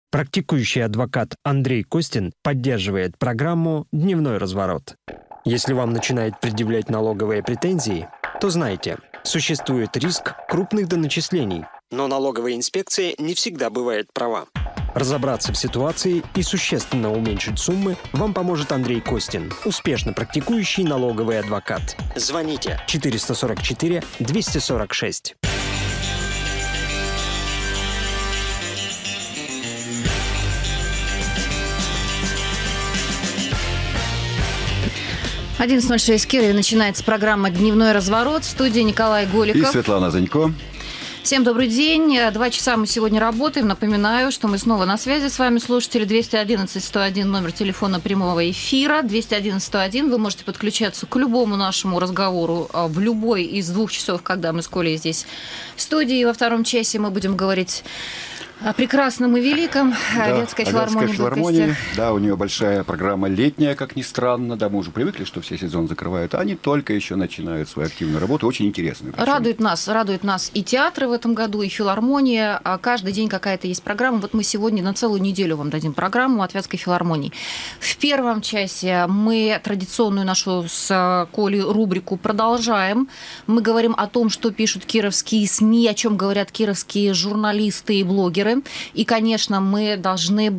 Практикующий адвокат Андрей Костин поддерживает программу «Дневной разворот». Если вам начинает предъявлять налоговые претензии, то знайте, существует риск крупных доначислений, но налоговая инспекция не всегда бывает права. Разобраться в ситуации и существенно уменьшить суммы вам поможет Андрей Костин, успешно практикующий налоговый адвокат. Звоните 444 246. — 11:06 Кирове. Начинается программа «Дневной разворот». В студии Николай Голиков. И Светлана Занько. Всем добрый день. 2 часа мы сегодня работаем. Напоминаю, что мы снова на связи с вами, слушатели. 211-101 номер телефона прямого эфира. 211-101. Вы можете подключаться к любому нашему разговору в любой из 2 часов, когда мы с Колей здесь в студии. Во втором часе мы будем говорить о прекрасном и великом. Да, Вятская филармония. Филармония. Да, у нее большая программа летняя, как ни странно. Да, мы уже привыкли, что все сезон закрывают, а они только еще начинают свою активную работу. Очень интересную. Радует нас и театры в этом году, и филармония. Каждый день какая-то есть программа. Вот мы сегодня на целую неделю вам дадим программу от Вятской филармонии. В первом часе мы традиционную нашу с Колей рубрику продолжаем. Мы говорим о том, что пишут кировские СМИ, о чем говорят кировские журналисты и блогеры. И, конечно, мы должны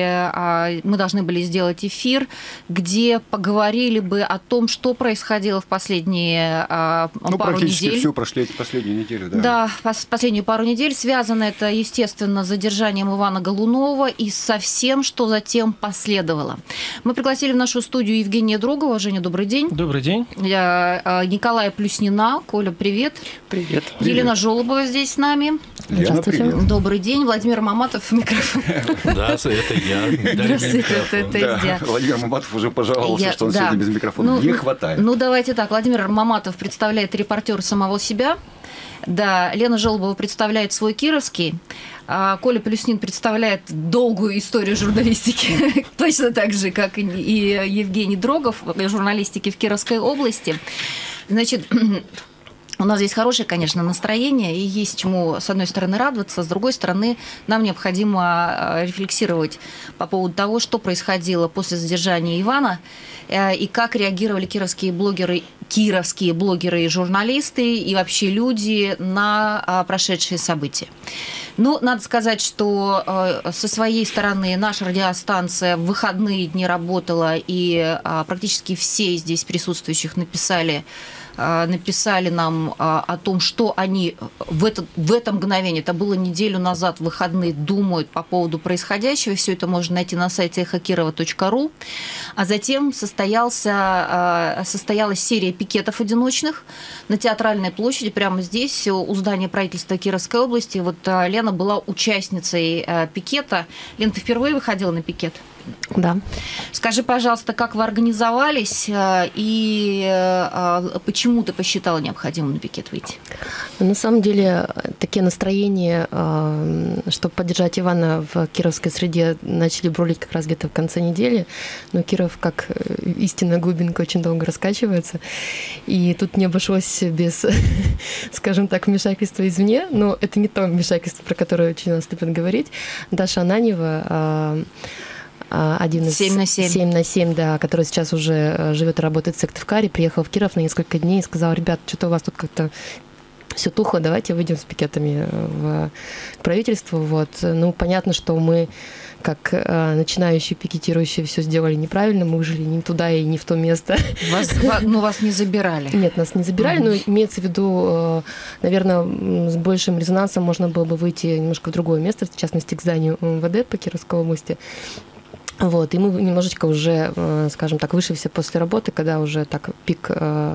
были сделать эфир, где поговорили бы о том, что происходило в последние пару недель. Практически всю последнюю неделю, да. Да, последнюю пару недель. Связано это, естественно, с задержанием Ивана Голунова и со всем, что затем последовало. Мы пригласили в нашу студию Евгения Дрогова. Женя, добрый день. Добрый день. Николая Плюснина. Коля, привет. Привет. Елена Жолобова здесь с нами. Лена, привет. Добрый день. Владимир Маматов, микрофон. Да, это я. Здравствуйте, это я. Владимир Маматов уже пожаловался, что он сегодня без микрофона. Не хватает. Ну, давайте так. Владимир Маматов представляет «Репортер самого себя». Да, Лена Жолобова представляет свой кировский. Коля Плюснин представляет долгую историю журналистики, точно так же, как и Евгений Дрогов, журналистики в Кировской области. Значит, у нас здесь хорошее, конечно, настроение, и есть чему, с одной стороны, радоваться, с другой стороны, нам необходимо рефлексировать по поводу того, что происходило после задержания Ивана, и как реагировали кировские блогеры и журналисты, и вообще люди на прошедшие события. Ну, надо сказать, что со своей стороны наша радиостанция в выходные дни работала, и практически все здесь присутствующих написали нам о том, что они в это мгновение, это было неделю назад, в выходные, думают по поводу происходящего. Все это можно найти на сайте эхокирова.ру. А затем состоялась серия пикетов одиночных на Театральной площади, прямо здесь, у здания правительства Кировской области. Вот Лена была участницей пикета. Лена, ты впервые выходила на пикет? Да. Скажи, пожалуйста, как вы организовались и почему ты посчитала необходимым на пикет выйти? На самом деле, такие настроения, чтобы поддержать Ивана в кировской среде, начали бродить как раз где-то в конце недели. Но Киров, как истинная глубинка, очень долго раскачивается. И тут не обошлось без, скажем так, вмешательства извне. Но это не то вмешательство, про которое очень нас любят говорить. Даша Ананьева, один из 7 на 7, да, который сейчас уже живет и работает в Сыктывкаре, приехал в Киров на несколько дней и сказал: ребят, что-то у вас тут как-то все тухло, давайте выйдем с пикетами в правительство. Вот. Ну, понятно, что мы, как начинающие пикетирующие, все сделали неправильно, мы выжили не туда и не в то место. Вас не забирали? Нет, нас не забирали, но имеется в виду, наверное, с большим резонансом можно было бы выйти немножко в другое место, в частности, к зданию МВД по Кировской области. Вот, и мы немножечко уже, скажем так, вышли все после работы, когда уже так пик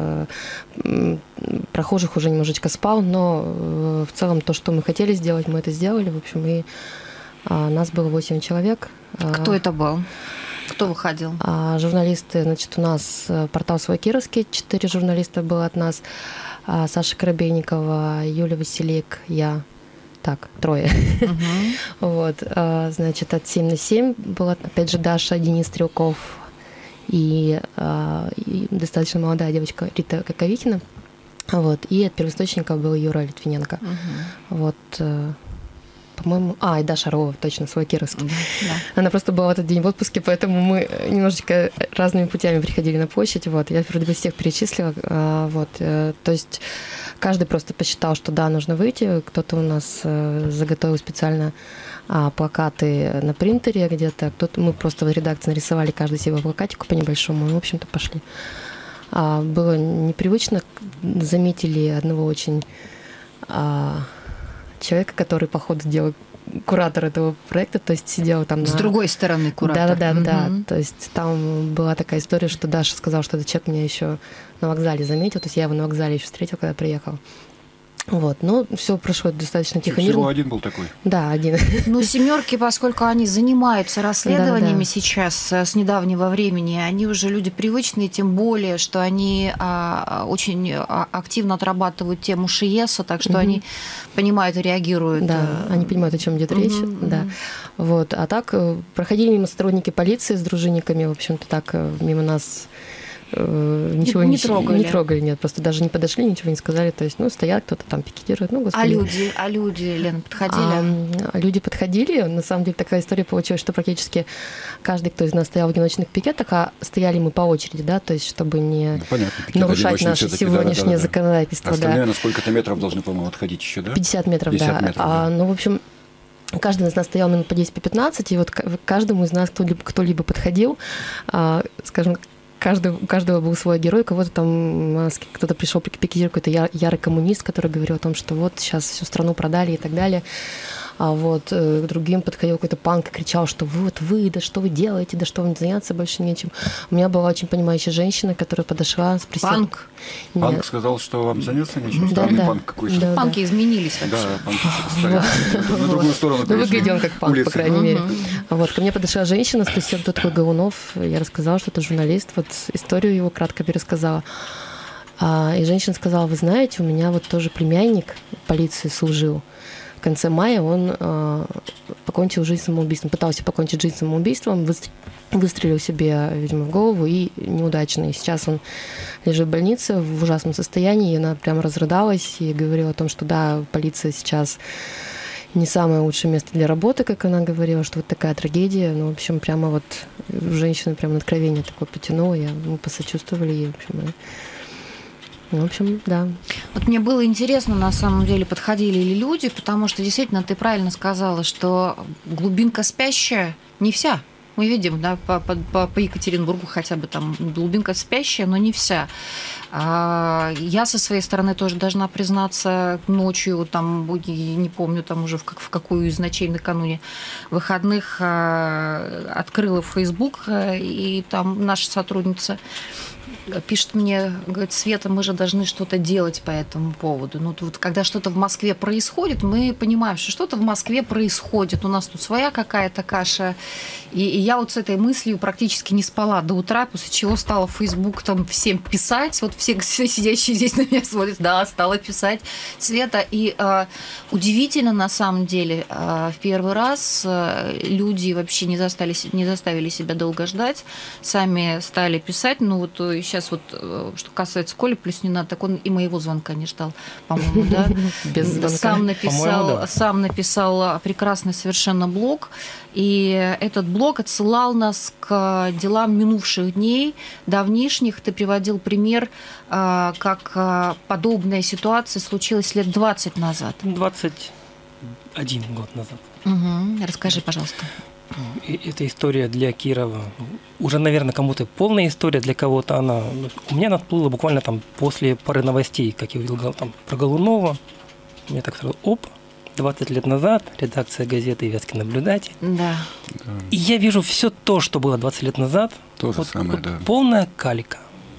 прохожих уже немножечко спал, но в целом то, что мы хотели сделать, мы это сделали. В общем, и нас было 8 человек. Кто это был? Кто выходил? Журналисты, значит, у нас портал «Свой Кировский», 4 журналиста было от нас, Саша Коробейникова, Юля Василик, я. Так, 3. Вот, значит, от 7 на 7 была, опять же, Даша, Денис Стрелков и достаточно молодая девочка Рита Коковихина. Вот, и от первоисточника был Юра Литвиненко. Вот, по-моему... и Даша Орлова, точно, свой Кировский. Да. Она просто была в этот день в отпуске, поэтому мы немножечко разными путями приходили на площадь. Вот. Я вроде бы всех перечислила. Вот. То есть каждый просто посчитал, что да, нужно выйти. Кто-то у нас заготовил специально плакаты на принтере где-то. Кто-то, мы просто в редакции нарисовали каждый себе плакатику по небольшому, и, в общем-то, пошли. Было непривычно. Заметили одного очень человека, который, походу, делал куратор этого проекта, то есть сидел там... С другой стороны куратор. Да. То есть там была такая история, что Даша сказала, что этот человек меня еще на вокзале заметил, то есть я его на вокзале еще встретил, когда приехал. Вот, но все прошло достаточно тихо. Всего один был такой? Да, один. Ну, «семерки», поскольку они занимаются расследованиями сейчас с недавнего времени, они уже люди привычные, тем более, что они очень активно отрабатывают тему ШИЕСа, так что они понимают и реагируют. Да, они понимают, о чем идет речь. Да. Вот. А так проходили мимо сотрудники полиции с дружинниками, в общем-то, так мимо нас ничего не трогали, нет, просто даже не подошли, ничего не сказали, то есть, стоят, кто-то там пикетирует, господи. А люди, Лена, подходили? Люди подходили, на самом деле такая история получилась, что практически каждый, кто из нас стоял в одиночных пикетах, а стояли мы по очереди, да, то есть, чтобы не нарушать наше сегодняшнее законодательство. Остальные на сколько-то метров должны, по-моему, отходить еще, да? 50 метров, да. В общем, каждый из нас стоял минут по 10-15, и вот каждому из нас кто-либо подходил, скажем, у каждого был свой герой, кого-то там, кто-то пришел пикетировать, какой-то ярый коммунист, который говорил о том, что вот сейчас всю страну продали и так далее. А вот к другим подходил какой-то панк и кричал, что вот вы, да что вы делаете, да что вам заняться больше нечем. У меня была очень понимающая женщина, которая подошла, спросила... Панк? Панк сказал, что вам заняться нечем? Да, странный панк какой-то. Да, панки изменились вообще. Да, панки стоят на другую сторону. Выглядел он как панк, по крайней мере. Вот, ко мне подошла женщина, спросила, кто такой Голунов. Я рассказала, что это журналист. Вот историю его кратко пересказала. И женщина сказала, вы знаете, у меня вот тоже племянник в полиции служил. В конце мая он покончил жизнь самоубийством, пытался покончить жизнь самоубийством, выстрелил себе, видимо, в голову и неудачно. И сейчас он лежит в больнице в ужасном состоянии, и она прямо разрыдалась и говорила о том, что да, полиция сейчас не самое лучшее место для работы, как она говорила, что вот такая трагедия. Ну, в общем, прямо вот женщина прямо на откровение такое потянула, мы посочувствовали ей, в общем, да. Вот мне было интересно, на самом деле, подходили ли люди, потому что действительно ты правильно сказала, что глубинка спящая не вся. Мы видим, да, по Екатеринбургу хотя бы там глубинка спящая, но не вся. Я со своей стороны тоже должна признаться, ночью, там, не помню, там уже в какую из ночей накануне выходных открыла Facebook, и там наша сотрудница пишет мне, говорит, Света, мы же должны что-то делать по этому поводу. Ну, вот, когда что-то в Москве происходит, мы понимаем, что что-то в Москве происходит. У нас тут своя какая-то каша. И я вот с этой мыслью практически не спала до утра, после чего стала в Facebook там всем писать. Вот все сидящие здесь на меня смотрят. Да, стала писать Света. И удивительно, на самом деле, в первый раз люди вообще не заставили себя долго ждать. Сами стали писать. Ну, вот сейчас вот, что касается Коли Плюснина, так он и моего звонка не ждал, по-моему, да? Без звонка. Сам написал прекрасный совершенно блог, и этот блог отсылал нас к делам минувших дней, давнишних. Ты приводил пример, как подобная ситуация случилась лет 20 назад. 21 год назад. Угу. Расскажи, пожалуйста. Эта история для Кирова уже, наверное, кому-то полная история, для кого-то она... У меня она всплыла буквально там после пары новостей, как я увидел там про Голунова. У меня так сразу, 20 лет назад, редакция газеты «Вятский наблюдатель». Да. И я вижу все то, что было 20 лет назад. То же самое, да. Полная калька.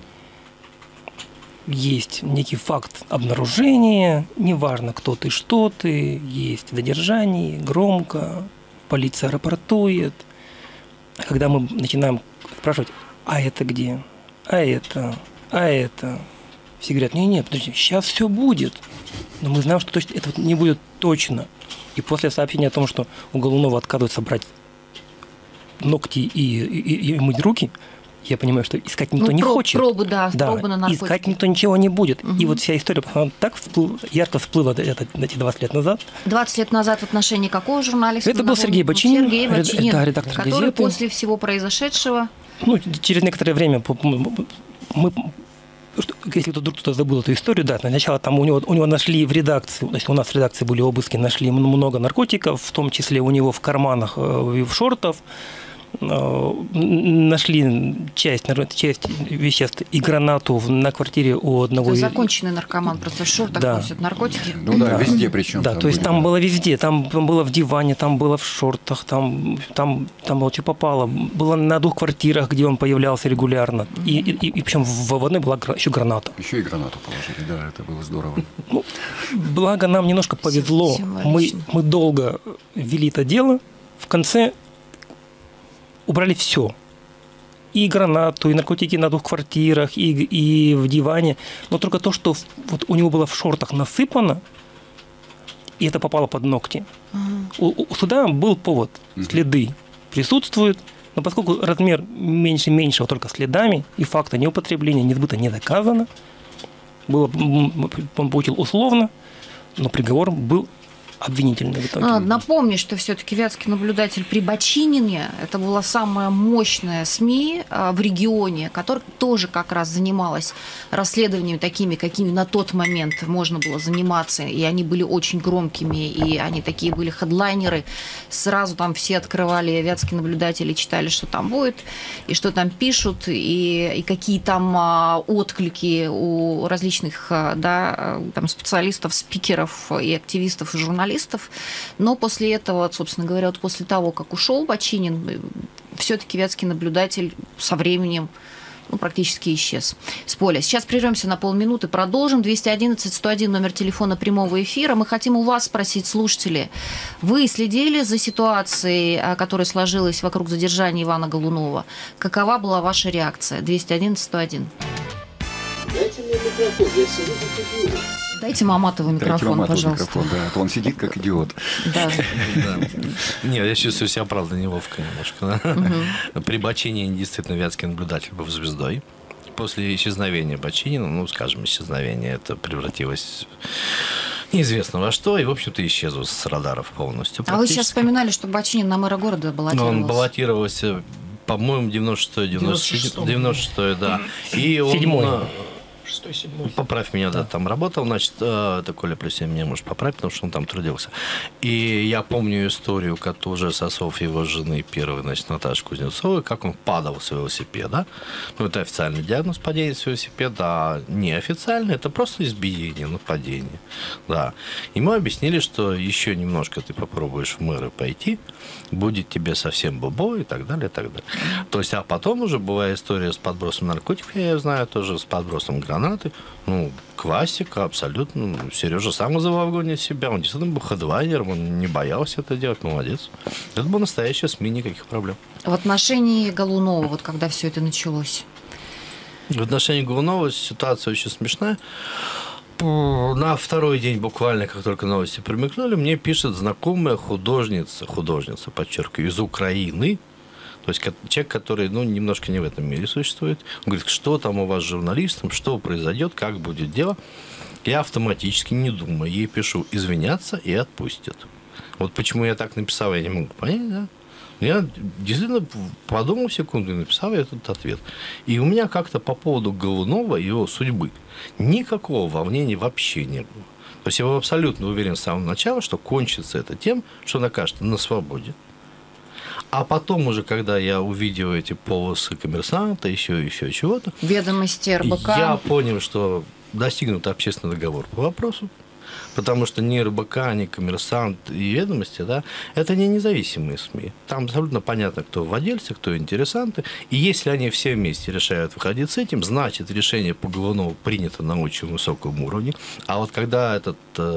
Есть некий факт обнаружения, неважно, кто ты, что ты, есть задержание, громко, полиция рапортует. А когда мы начинаем спрашивать, а это где? А это? Все говорят, нет, подожди, сейчас все будет. Но мы знаем, что точно это не будет точно. И после сообщения о том, что у Голунова отказываются брать ногти и мыть руки, я понимаю, что искать никто не хочет. Пробы, да, пробы на наркотики. Искать никто ничего не будет. И вот вся история так ярко всплыла эти 20 лет назад. 20 лет назад в отношении какого журналиста? Это был Сергей Бочинин, редактор который газеты. После всего произошедшего... Через некоторое время мы... Если кто-то забыл эту историю, да, сначала там у него нашли в редакции, то есть у нас в редакции были обыски, нашли много наркотиков, в том числе у него в карманах и в шортах. Нашли часть веществ и гранату на квартире у одного... То есть законченный наркоман, просто в шортах носит наркотики? Везде причем. Да, то есть там было везде. Там было в диване, там было в шортах, там было что попало. Было на 2 квартирах, где он появлялся регулярно. И причем в одной была еще граната. Еще и гранату положили, да, это было здорово. Благо нам немножко повезло. Мы долго вели это дело. В конце убрали все. И гранату, и наркотики на 2 квартирах, и в диване. Но только то, что вот у него было в шортах насыпано, и это попало под ногти. У суда был повод. Следы присутствуют, но поскольку размер меньше меньшего только следами, и факта неупотребления, ни сбыта не доказано, он получил условно, но приговор был обвинительный в итоге. Напомню, что все-таки вятский наблюдатель при Бочинине это была самая мощная СМИ в регионе, которая тоже как раз занималась расследованиями такими, какими на тот момент можно было заниматься, и они были очень громкими, и они такие были хедлайнеры. Сразу там все открывали вятский наблюдатель и читали, что там будет, и что там пишут, и какие там отклики у различных там специалистов, спикеров и активистов, и журналистов. Но после этого, собственно говоря, вот после того, как ушел Бочинин, все-таки вятский наблюдатель со временем практически исчез с поля. Сейчас прервемся на полминуты, продолжим. 211-101 номер телефона прямого эфира. Мы хотим у вас спросить, слушатели, вы следили за ситуацией, которая сложилась вокруг задержания Ивана Голунова? Какова была ваша реакция? 211-101. Дайте мне микрофон, я сижу как идиот. Дайте Маматову микрофон, пожалуйста. Микрофон, да, а то он сидит как идиот. Да. Нет, я чувствую себя, правда, неловко немножко. При Бочинине действительно вятский наблюдатель был звездой. После исчезновения Бочинина, исчезновение, это превратилось неизвестно во что, и, в общем-то, исчезло с радаров полностью. А вы сейчас вспоминали, что Бочинин на мэра города баллотировался? Он баллотировался, по-моему, 96-й, да. И он... 7-й. 6-7. Поправь меня, да, там работал, значит, это Коля плюс 7 меня может поправить, потому что он там трудился. И я помню историю, как уже со слов его жены первой, значит, Наташи Кузнецовой, как он падал с велосипеда. Это официальный диагноз падения с велосипеда, а неофициальный, это просто избиение, нападение. Да. Ему объяснили, что еще немножко ты попробуешь в мэры пойти, будет тебе совсем бобо и так далее, и так далее. То есть, а потом уже была история с подбросом наркотиков, я знаю, тоже с подбросом гранаты. Классика, абсолютно. Сережа сам называл огонь из себя. Он действительно был хедлайнером, он не боялся это делать, молодец. Это была настоящая СМИ, никаких проблем. В отношении Голунова, вот когда все это началось? В отношении Голунова ситуация очень смешная. На второй день, буквально, как только новости промелькнули, мне пишет знакомая художница, подчеркиваю, из Украины. То есть человек, который немножко не в этом мире существует. Он говорит, что там у вас с журналистом, что произойдет, как будет дело. Я автоматически, не думаю, ей пишу извиняться и отпустят. Вот почему я так написал, я не могу понять, да? Я действительно подумал секунду и написал этот ответ. И у меня как-то по поводу Голунова и его судьбы никакого волнения вообще не было. То есть я был абсолютно уверен с самого начала, что кончится это тем, что он окажется на свободе. А потом уже, когда я увидел эти полосы «Коммерсанта», еще чего-то... Ведомости РБК. Я понял, что достигнут общественный договор по вопросу. Потому что ни РБК, ни «Коммерсант» и «Ведомости», да, это не независимые СМИ. Там абсолютно понятно, кто владельцы, кто интересанты. И если они все вместе решают выходить с этим, значит, решение по Голунову принято на очень высоком уровне. А вот когда этот...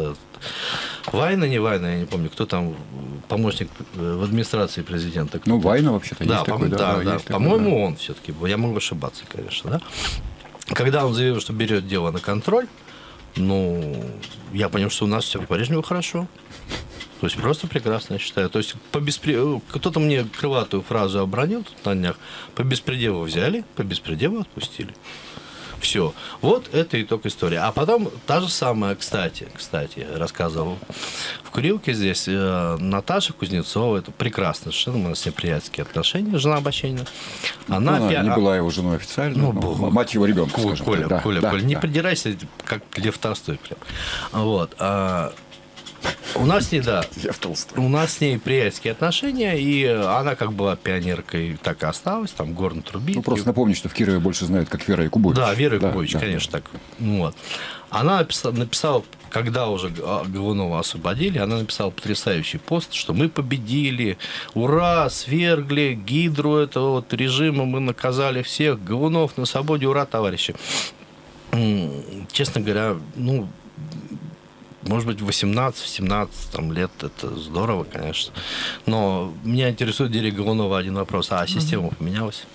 Вайна, не Вайна, я не помню, кто там помощник в администрации президента. Вайна вообще-то да, есть такой, да. Есть по-моему, такой, он все-таки был. Я могу ошибаться, конечно, да. Когда он заявил, что берет дело на контроль, я понял, что у нас все по-прежнему хорошо. То есть просто прекрасно, я считаю. То есть кто-то мне крылатую фразу обронил тут на днях. По беспределу взяли, по беспределу отпустили. Все. Вот это итог истории. А потом та же самая, кстати, рассказывал в Курилке здесь Наташа Кузнецова. Это прекрасно, совершенно у нас с ней приятельские отношения, жена Баченина. Она не была его женой официально, но мать его ребенка, скажем так. Коля, не придирайся, как Лев Толстой прям. Вот. У нас с ней, у нас с ней приятельские отношения, и она как была пионеркой, так и осталась, там горно трубит. Ну, просто напомню, что в Кирове больше знают, как Вера Якубович. Да, Вера Якубович, конечно, так. Вот. Она написала, когда уже Голунова освободили, она написала потрясающий пост, что мы победили, ура, свергли гидру этого вот режима, мы наказали всех, Голунов на свободе, ура, товарищи. Честно говоря, может быть, 18-17 лет это здорово, конечно. Но меня интересует в деле Голунова один вопрос. А система поменялась?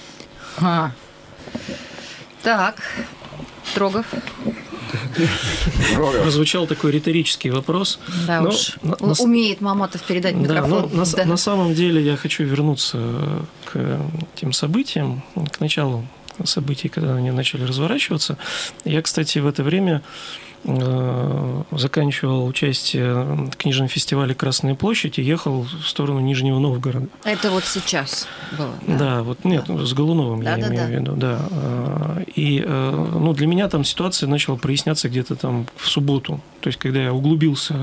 Так, Трогов. Прозвучал такой риторический вопрос. Да уж. Умеет Маматов передать микрофон. На самом деле я хочу вернуться к тем событиям, к началу событий, когда они начали разворачиваться. Я, кстати, в это время заканчивал участие в книжном фестивале «Красная площадь» и ехал в сторону Нижнего Новгорода. Это вот сейчас было? Да, вот нет, с Голуновым я имею в виду, да. И для меня там ситуация начала проясняться где-то там в субботу. То есть, когда я углубился,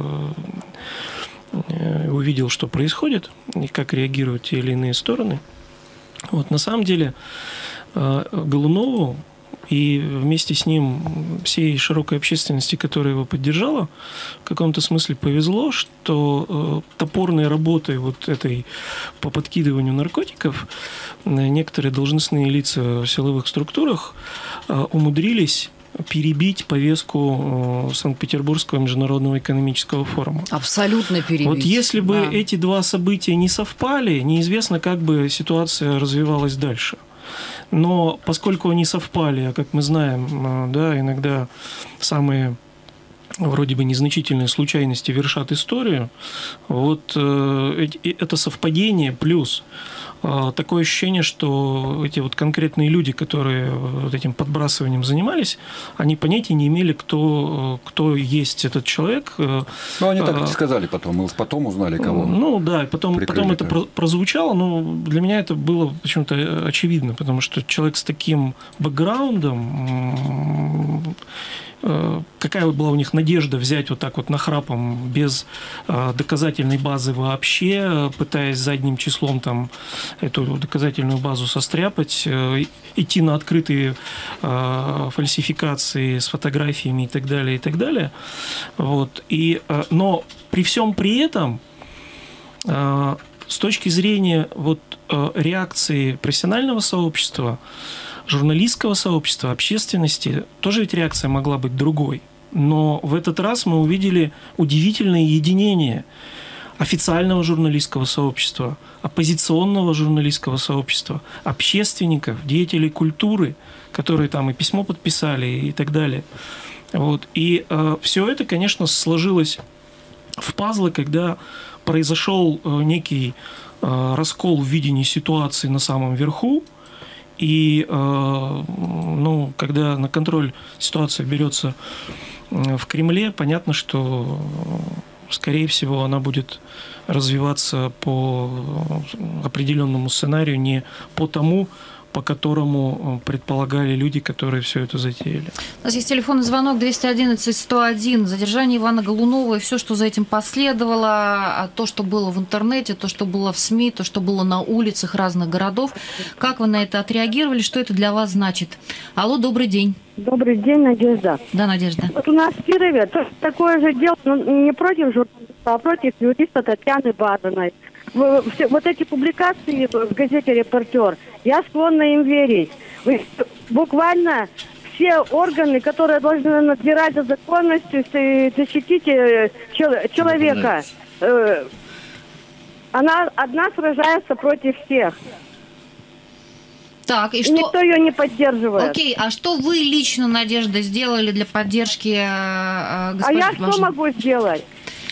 увидел, что происходит, и как реагируют те или иные стороны. Вот, на самом деле, Голунову и вместе с ним всей широкой общественности, которая его поддержала, в каком-то смысле повезло, что топорной работой вот этой по подкидыванию наркотиков некоторые должностные лица в силовых структурах умудрились перебить повестку Санкт-Петербургского международного экономического форума. Абсолютно перебить. Вот если бы эти два события не совпали, неизвестно, как бы ситуация развивалась дальше. Но поскольку они совпали, а как мы знаем, да, иногда самые вроде бы незначительные случайности вершат историю, вот это совпадение плюс такое ощущение, что эти вот конкретные люди, которые вот этим подбрасыванием занимались, они понятия не имели, кто есть этот человек. Ну, они так и сказали потом, мы уж потом узнали, кого. Ну, да, потом это прозвучало, но для меня это было почему-то очевидно, потому что человек с таким бэкграундом, какая была у них надежда взять вот так вот нахрапом, без доказательной базы вообще, пытаясь задним числом там эту доказательную базу состряпать, идти на открытые фальсификации с фотографиями и так далее, и так далее. Вот. Но при всем при этом, с точки зрения вот реакции профессионального сообщества, журналистского сообщества, общественности, тоже ведь реакция могла быть другой. Но в этот раз мы увидели удивительное единение официального журналистского сообщества, оппозиционного журналистского сообщества, общественников, деятелей культуры, которые там и письмо подписали и так далее. Вот. И все это, конечно, сложилось в пазлы, когда произошел некий раскол в видении ситуации на самом верху. И когда на контроль ситуация берется в Кремле, понятно, что, скорее всего, она будет развиваться по определенному сценарию, не по тому, по которому предполагали люди, которые все это затеяли. У нас есть телефонный звонок 211-101. Задержание Ивана Голунова и все, что за этим последовало, то, что было в интернете, то, что было в СМИ, то, что было на улицах разных городов. Как вы на это отреагировали? Что это для вас значит? Алло, добрый день. Добрый день, Надежда. Да, Надежда. Вот у нас в Кирове такое же дело, не против журналиста, а против юриста Татьяны Бажиной. Вот эти публикации в газете «Репортер», я склонна им верить. Буквально все органы, которые должны надзирать за законностью, защитить человека, она одна сражается против всех. Так, и никто ее не поддерживает. Окей, а что вы лично, Надежда, сделали для поддержки госпожи Бажиной? А я что могу сделать?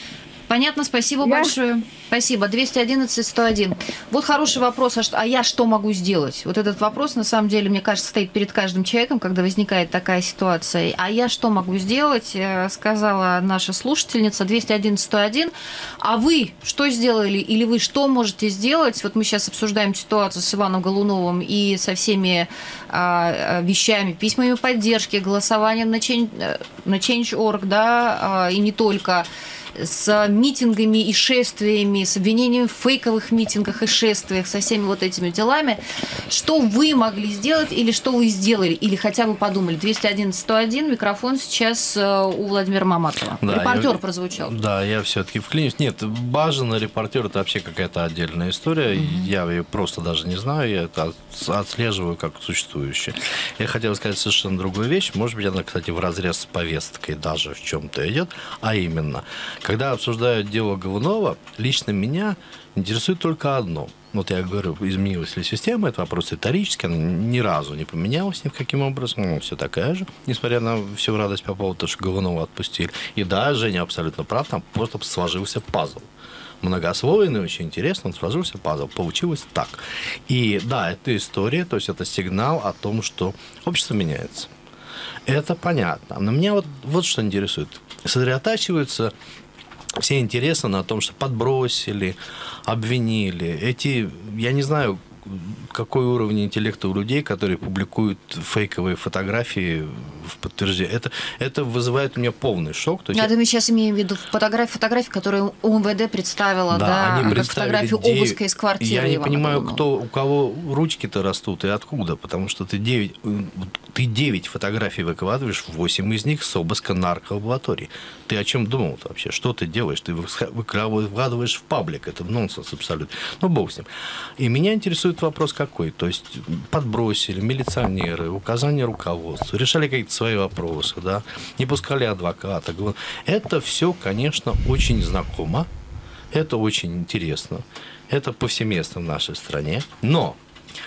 Понятно, спасибо большое. Спасибо. 211-101. Вот хороший вопрос, а я что могу сделать? Вот этот вопрос, на самом деле, мне кажется, стоит перед каждым человеком, когда возникает такая ситуация. А я что могу сделать, сказала наша слушательница. 211-101. А вы что сделали или вы что можете сделать? Вот мы сейчас обсуждаем ситуацию с Иваном Голуновым и со всеми вещами, письмами поддержки, голосованием на Change.org, да, и не только, с митингами и шествиями, с обвинением в фейковых митингах и шествиях, со всеми вот этими делами. Что вы могли сделать или что вы сделали, или хотя бы подумали? 211-101, микрофон сейчас у Владимира Маматова. Да, репортер прозвучал. Да, я все-таки вклинюсь. Нет, бажано репортер — это вообще какая-то отдельная история. Я ее просто даже не знаю, я это отслеживаю как существующее. Я хотел сказать совершенно другую вещь. Может быть, она, кстати, вразрез с повесткой даже в чем-то идет, а именно, когда обсуждают дело Голунова, лично меня интересует только одно. Вот я говорю, изменилась ли система, это вопрос риторический, она ни разу не поменялась ни в каким образом, все такая же, несмотря на всю радость по поводу того, что Голунова отпустили. И да, Женя абсолютно прав, там просто сложился пазл. Многослойный, очень интересно, он сложился пазл. Получилось так. И да, это история, то есть это сигнал о том, что общество меняется. Это понятно. Но меня вот что интересует. Сосредотачиваются все интересы на том, что подбросили, обвинили. Эти, я не знаю, какой уровень интеллекта у людей, которые публикуют фейковые фотографии в подтверждение. Это вызывает у меня полный шок. То есть это мы сейчас имеем в виду фотографии, которые УМВД представила, да, они как фотографию обыска из квартиры. Я не Ивана понимаю, Голунова. у кого ручки-то растут и откуда, потому что ты 9 фотографий выкладываешь, 8 из них с обыска нарколаборатории. Ты о чем думал-то вообще? Что ты делаешь? Ты выкладываешь в паблик. Это нонсенс абсолютно. Ну, бог с ним. И меня интересует вопрос какой. То есть подбросили милиционеры, указания руководства, решали какие-то свои вопросы, да, не пускали адвоката. Это все, конечно, очень знакомо. Это очень интересно. Это повсеместно в нашей стране. Но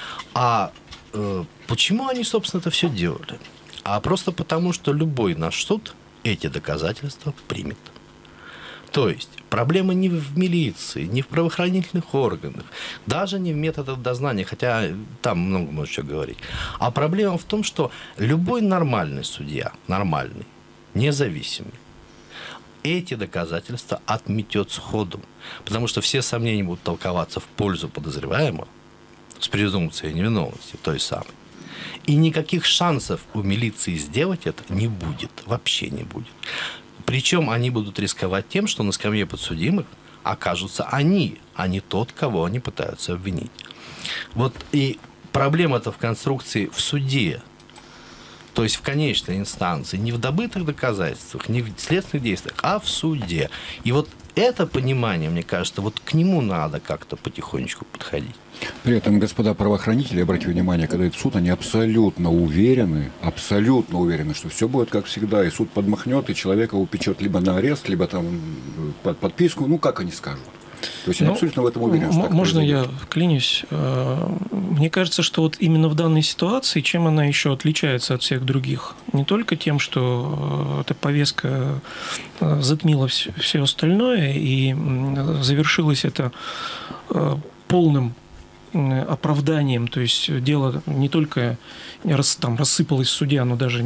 почему они, собственно, это все делали? А просто потому, что любой наш суд эти доказательства примет. То есть проблема не в милиции, не в правоохранительных органах, даже не в методах дознания, хотя там много можно что говорить. А проблема в том, что любой нормальный судья, нормальный, независимый, эти доказательства отметет сходу. Потому что все сомнения будут толковаться в пользу подозреваемого с презумпцией невиновности той самой. И никаких шансов у милиции сделать это не будет. Вообще не будет. Причем они будут рисковать тем, что на скамье подсудимых окажутся они, а не тот, кого они пытаются обвинить. Вот и проблема-то в конструкции в суде. То есть в конечной инстанции. Не в добытых доказательствах, не в следственных действиях, а в суде. И вот это понимание, мне кажется, вот к нему надо как-то потихонечку подходить. При этом, господа правоохранители, обратите внимание, когда идут в суд, они абсолютно уверены, что все будет как всегда, и суд подмахнет, и человека упечет либо на арест, либо там под подписку, ну, как они скажут. То есть они абсолютно в этом уверены. Можно я вклинюсь? Мне кажется, что вот именно в данной ситуации, чем она еще отличается от всех других? Не только тем, что эта повестка затмила все остальное, и завершилось это полным оправданием, то есть дело не только рассыпалось в суде, оно даже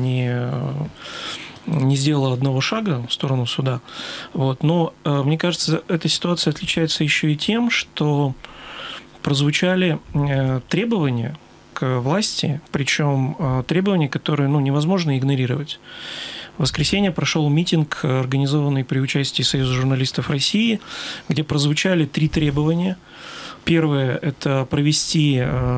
не сделала одного шага в сторону суда. Вот. Но, мне кажется, эта ситуация отличается еще и тем, что прозвучали требования к власти, причем требования, которые невозможно игнорировать. В воскресенье прошел митинг, организованный при участии Союза журналистов России, где прозвучали 3 требования. Первое – это провести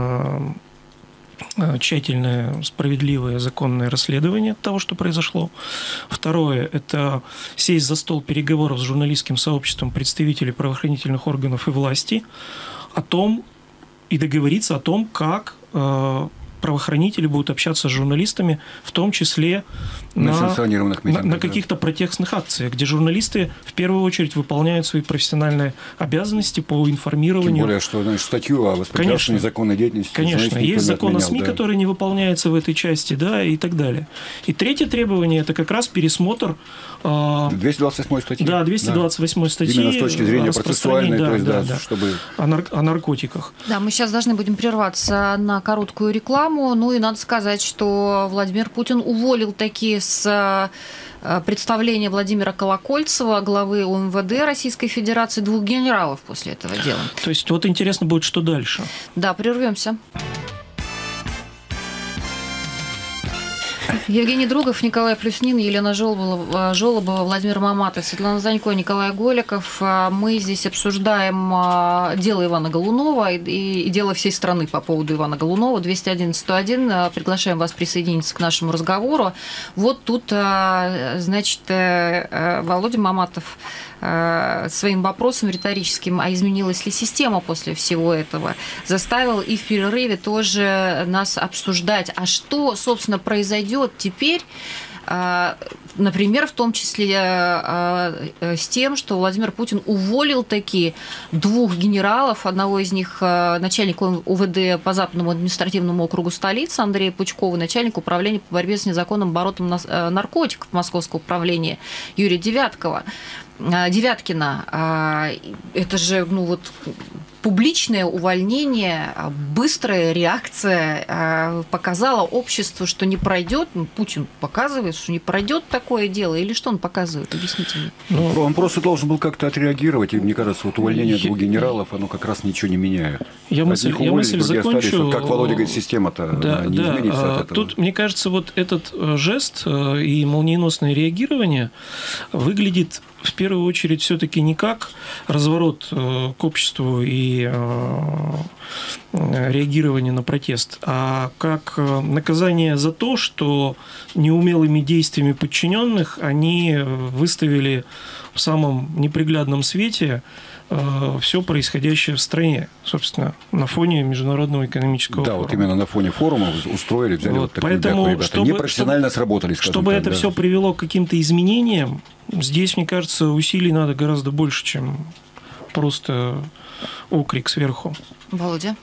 тщательное, справедливое, законное расследование того, что произошло. Второе – это сесть за стол переговоров с журналистским сообществом представителей правоохранительных органов и власти о том, и договориться о том, как правоохранители будут общаться с журналистами, в том числе на каких-то протестных акциях, где журналисты в первую очередь выполняют свои профессиональные обязанности по информированию. Тем более, что, значит, статью о воспрепятствовании незаконной деятельности. Конечно, есть закон о СМИ, который не выполняется в этой части, да, и так далее. И третье требование – это как раз пересмотр 228 статьи. Да, 228 статьи. Именно с точки зрения процессуальной, да, то есть, да, чтобы... о наркотиках. Да, мы сейчас должны будем прерваться на короткую рекламу. Ну и надо сказать, что Владимир Путин уволил таки с представления Владимира Колокольцева, главы УМВД Российской Федерации, 2 генералов после этого дела. То есть вот интересно будет, что дальше. Да, прервемся. Евгений Другов, Николай Плюснин, Елена Жолобова, Владимир Маматов, Светлана Занько, Николай Голиков. Мы здесь обсуждаем дело Ивана Голунова и дело всей страны по поводу Ивана Голунова. 211-101. Приглашаем вас присоединиться к нашему разговору. Вот тут, значит, Володя Маматов своим вопросом риторическим, а изменилась ли система после всего этого, заставил и в перерыве тоже нас обсуждать, а что, собственно, произойдет теперь, например, в том числе с тем, что Владимир Путин уволил такие 2 генералов, одного из них начальник УВД по Западному административному округу столицы Андрея Пучкова, начальник управления по борьбе с незаконным оборотом наркотиков Московского управления Юрия Девяткина. Это же, ну вот, публичное увольнение, быстрая реакция показала обществу, что не пройдет. Путин показывает, что не пройдет такое дело, или что он показывает? Объясните мне. Он просто должен был как-то отреагировать, и мне кажется, вот увольнение 2 генералов, оно как раз ничего не меняет. Я мысль закончу. Как Володя говорит, система-то не изменится от этого. Тут, мне кажется, вот этот жест и молниеносное реагирование выглядит в первую очередь все-таки не как разворот к обществу и реагирование на протест, а как наказание за то, что неумелыми действиями подчиненных они выставили в самом неприглядном свете все происходящее в стране, собственно, на фоне Международного экономического форума. Да, вот именно на фоне форума устроили, взяли вот такую бяку, ребята. Непрофессионально сработали, скажем чтобы так, это все привело к каким-то изменениям, здесь, мне кажется, усилий надо гораздо больше, чем просто окрик сверху. Володя?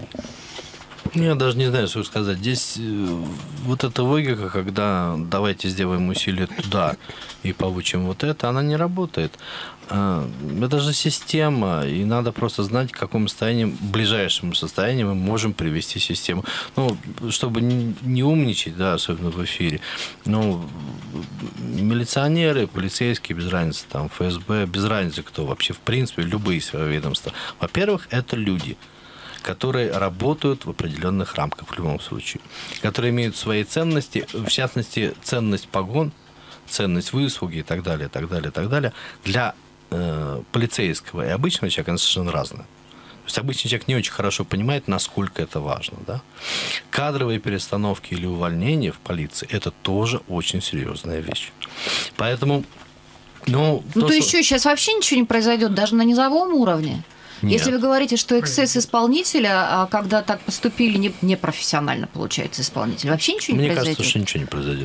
Я даже не знаю, что сказать. Здесь вот эта логика, когда давайте сделаем усилия туда и получим вот это, она не работает. Это же система, и надо просто знать, к какому состоянию, ближайшему состоянию мы можем привести систему. Ну, чтобы не умничать, да, особенно в эфире. Ну, милиционеры, полицейские, без разницы, там, ФСБ, без разницы кто вообще, в принципе, любые свои ведомства. Во-первых, это люди, которые работают в определенных рамках в любом случае, которые имеют свои ценности, в частности, ценность погон, ценность выслуги и так далее, так далее, так далее. Для полицейского и обычного человека она совершенно разная. То есть обычный человек не очень хорошо понимает, насколько это важно. Да? Кадровые перестановки или увольнения в полиции – это тоже очень серьезная вещь. Поэтому… то еще сейчас вообще ничего не произойдет, даже на низовом уровне? Нет. Если вы говорите, что эксцесс исполнителя, когда так поступили непрофессионально, получается, исполнитель, вообще ничего не произойдет? Мне кажется, что ничего не произойдет.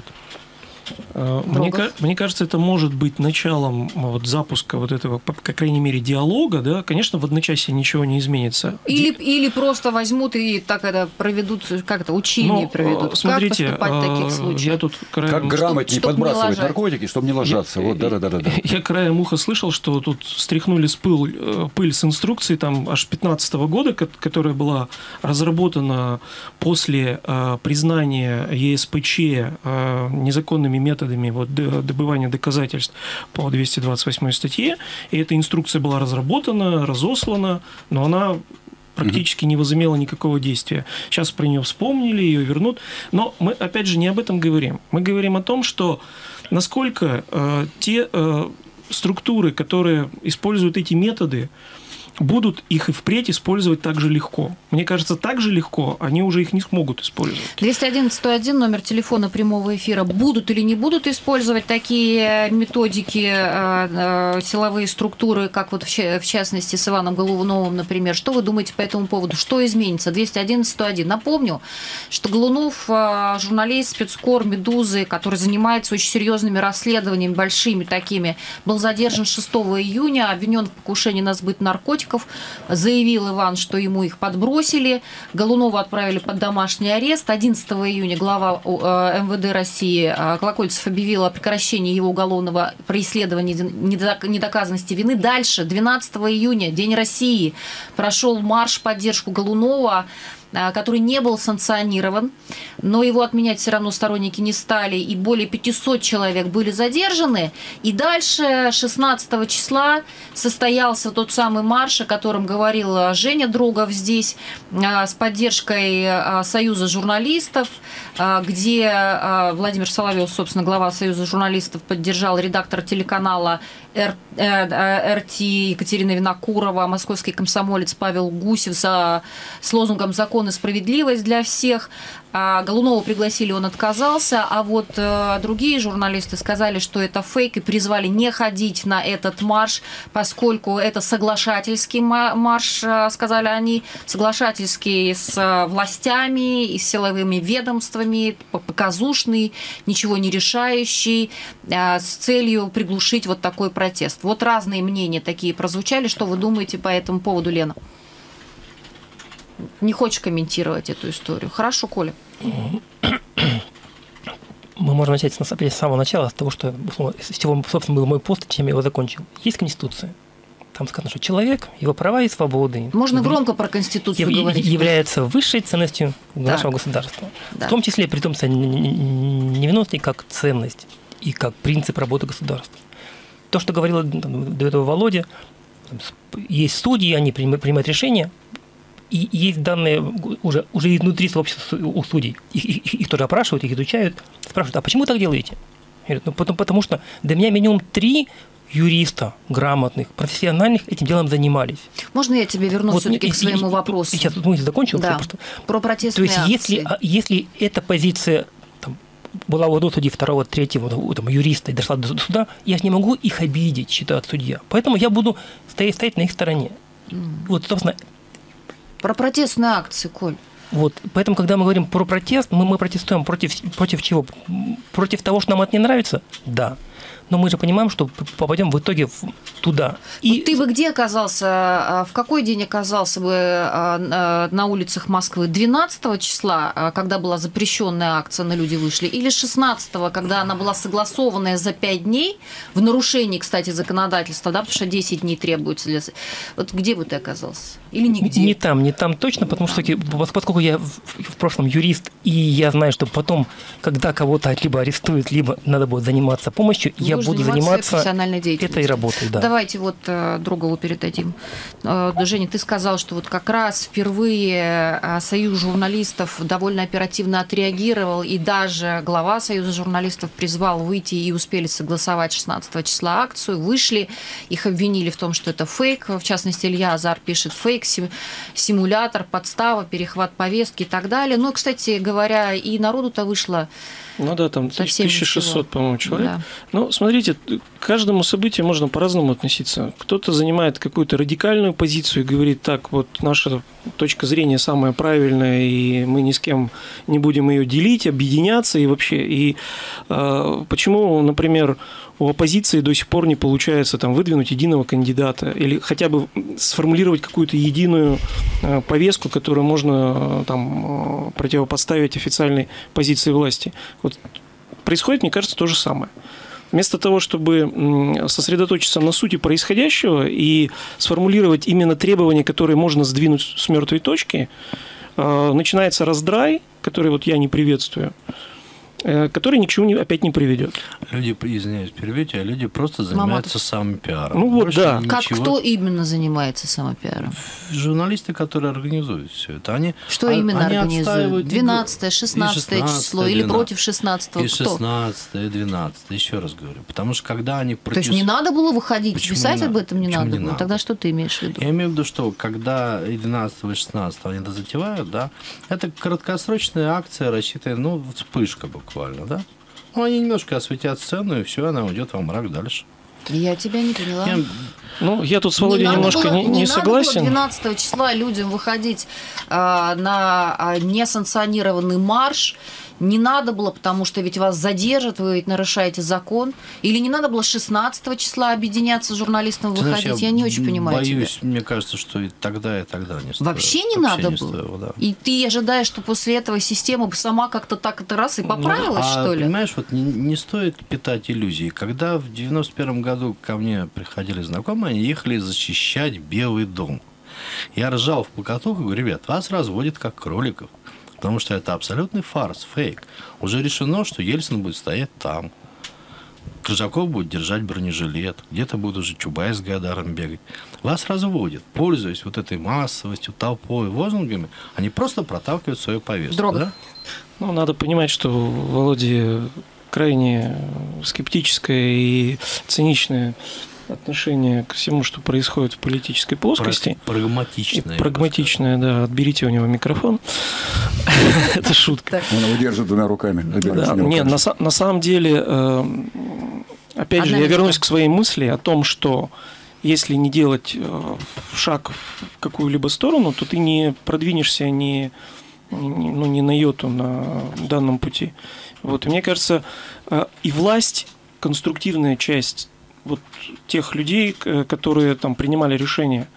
Мне кажется, это может быть началом вот запуска вот этого, по крайней мере, диалога, да. Конечно, в одночасье ничего не изменится. Или просто возьмут и так это проведут, как это, учения проведут. Смотрите, как поступать в таких случаях? Я тут как грамотнее подбрасывать наркотики, чтобы не ложаться. Вот, да. Я краем уха слышал, что тут стряхнули пыль с инструкции там аж 2015 года, которая была разработана после признания ЕСПЧ незаконными методами добывания доказательств по 228 статье. И эта инструкция была разработана, разослана, но она практически не возымела никакого действия. Сейчас про нее вспомнили, ее вернут. Но мы, опять же, не об этом говорим. Мы говорим о том, что насколько те структуры, которые используют эти методы, будут их и впредь использовать так же легко. Мне кажется, так же легко они уже их не смогут использовать. 211-101, номер телефона прямого эфира. Будут или не будут использовать такие методики, силовые структуры, как вот в частности с Иваном Голуновым, например? Что вы думаете по этому поводу? Что изменится? 211-101. Напомню, что Голунов, журналист, спецкор «Медузы», который занимается очень серьезными расследованиями, большими такими, был задержан 6 июня, обвинен в покушении на сбыт наркотиков. Заявил Иван, что ему их подбросили. Голунова отправили под домашний арест. 11 июня глава МВД России Колокольцев объявил о прекращении его уголовного преследования недоказанности вины. Дальше, 12 июня, День России, прошел марш в поддержку Голунова, который не был санкционирован, но его отменять все равно сторонники не стали, и более 500 человек были задержаны. И дальше, 16 числа, состоялся тот самый марш, о котором говорил Женя Дрогов здесь, с поддержкой Союза журналистов, где Владимир Соловьев, собственно, глава Союза журналистов, поддержал редактора телеканала РТ Екатерина Винокурова, московский комсомолец Павел Гусев с лозунгом «Закон и справедливость для всех». Голунова пригласили, он отказался, а вот другие журналисты сказали, что это фейк, и призвали не ходить на этот марш, поскольку это соглашательский марш, сказали они, соглашательский с властями и с силовыми ведомствами, показушный, ничего не решающий, с целью приглушить вот такой протест. Вот разные мнения такие прозвучали. Что вы думаете по этому поводу, Лена? Не хочешь комментировать эту историю? Хорошо, Коля. Мы можем начать с самого начала, с того, с чего, собственно, был мой пост, чем я его закончил. Есть Конституция. Там сказано, что человек, его права и свободы можно громко про Конституцию говорить. Является высшей ценностью нашего государства. Да. В том числе презумпция невиновности как ценность и как принцип работы государства. То, что говорил до этого Володя, есть судьи, они принимают решения, и есть данные уже изнутри сообщества у судей. Их тоже опрашивают, их изучают, спрашивают, а почему вы так делаете? Говорят, потому что до меня минимум 3 юриста грамотных, профессиональных этим делом занимались. Можно я тебе верну вот, все-таки к своему вопросу? Сейчас закончил. Да. Про протестные акции. То есть, если эта позиция была у судьи 2-го, 3-го юриста и дошла до суда, я не могу их обидеть, считает судья. Поэтому я буду стоять на их стороне. Вот, собственно. Про протестные акции, Коль. Вот, поэтому, когда мы говорим про протест, мы протестуем против чего? Против того, что нам это не нравится? Да. Но мы же понимаем, что попадем в итоге туда. И ты бы где оказался, в какой день оказался бы на улицах Москвы? 12 числа, когда была запрещенная акция «На люди вышли», или 16-го, когда она была согласованная за 5 дней, в нарушении, кстати, законодательства, да, потому что 10 дней требуется для... Вот где бы ты оказался? Или нигде? Не там точно, потому что поскольку я в прошлом юрист, и я знаю, что потом, когда кого-то либо арестуют, либо надо будет заниматься помощью, я буду заниматься этой работой. Да. Давайте вот Дрогову передадим. Женя, ты сказал, что вот как раз впервые Союз журналистов довольно оперативно отреагировал, и даже глава Союза журналистов призвал выйти, и успели согласовать 16 числа акцию, вышли, их обвинили в том, что это фейк, в частности, Илья Азар пишет фейк, симулятор, подстава, перехват повестки и так далее. Ну, кстати говоря, и народу-то вышло. Ну да, там 1600, по-моему, человек. Да. Ну, смотрите, к каждому событию можно по-разному относиться. Кто-то занимает какую-то радикальную позицию и говорит, так, вот наша точка зрения самая правильная, и мы ни с кем не будем ее делить, объединяться и вообще. И почему, например, у оппозиции до сих пор не получается там выдвинуть единого кандидата или хотя бы сформулировать какую-то единую повестку, которую можно там противопоставить официальной позиции власти. Вот происходит, мне кажется, то же самое. Вместо того, чтобы сосредоточиться на сути происходящего и сформулировать именно требования, которые можно сдвинуть с мертвой точки, начинается раздрай, который вот я не приветствую. который ни к чему опять не приведет. Люди, извиняюсь, перебьете, а люди просто занимаются самопиаром. Ну вот да. Как кто именно занимается самопиаром? Журналисты, которые организуют все это. Что именно организуют? 12-е, 16-е число или против 16-го? И 16-е, 12-е, еще раз говорю. Потому что когда они... То есть не надо было выходить, писать об этом не надо было? Тогда что ты имеешь в виду? Я имею в виду, что когда 12-го и 16-го они затевают, да, это краткосрочная акция, рассчитанная, вспышка буквально, да? Они немножко осветят сцену, и все, она уйдет во мрак дальше. Я тебя не поняла. Я тут с Володей немножко не согласен. Не надо было 12 числа людям выходить на несанкционированный марш. Не надо было, потому что ведь вас задержат, вы ведь нарушаете закон. Или не надо было 16 числа объединяться с журналистом, выходить? Я не очень понимаю боюсь, тебя. Мне кажется, что и тогда не стоило. Вообще не надо было? Да. И ты ожидаешь, что после этого система бы сама как-то так это раз и поправилась, что ли? Понимаешь, вот не стоит питать иллюзии. Когда в 91 году ко мне приходили знакомые, они ехали защищать Белый дом. Я ржал в покатуху и говорю: ребят, вас разводят как кроликов. Потому что это абсолютный фарс, фейк. Уже решено, что Ельцин будет стоять там. Крыжаков будет держать бронежилет. Где-то будет уже Чубайс с Гайдаром бегать. Вас разводят. Пользуясь вот этой массовостью, толпой, лозунгами, они просто проталкивают свою повестку. Да? Надо понимать, что Володя крайне скептическое и циничное отношение ко всему, что происходит в политической плоскости. Прагматичное. Да. Отберите у него микрофон. Это шутка. Он его держит двумя руками. Нет, на самом деле, опять же, я вернусь к своей мысли о том, что если не делать шаг в какую-либо сторону, то ты не продвинешься ни на йоту на данном пути. И мне кажется, и власть, конструктивная часть тех людей, которые там принимали решения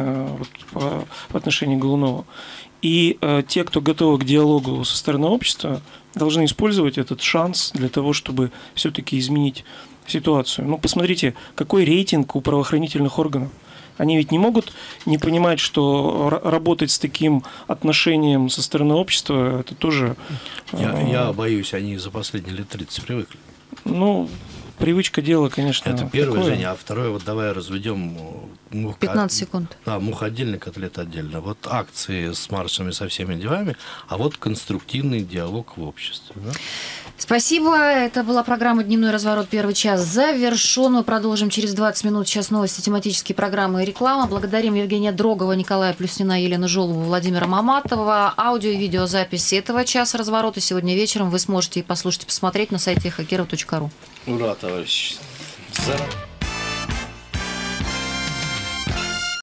по отношению к Голунову, и те, кто готовы к диалогу со стороны общества, должны использовать этот шанс для того, чтобы все-таки изменить ситуацию. Посмотрите, какой рейтинг у правоохранительных органов. Они ведь не могут не понимать, что работать с таким отношением со стороны общества, это тоже... Я боюсь, они за последние лет 30 привыкли. Привычка дела, конечно. Это первое, Женя. А второе, давай разведем 15 секунд. Да, мух отдельно, котлет отдельно. Акции с маршами, со всеми делами, а конструктивный диалог в обществе. Да? Спасибо. Это была программа «Дневной разворот». Первый час завершен. Мы продолжим через 20 минут. Сейчас новости, тематические программы и реклама. Благодарим Евгения Дрогова, Николая Плюснина, Елену Жолову, Владимира Маматова. Аудио и видеозапись этого часа разворота сегодня вечером вы сможете послушать и посмотреть на сайте hackero.ru. Ура, товарищи!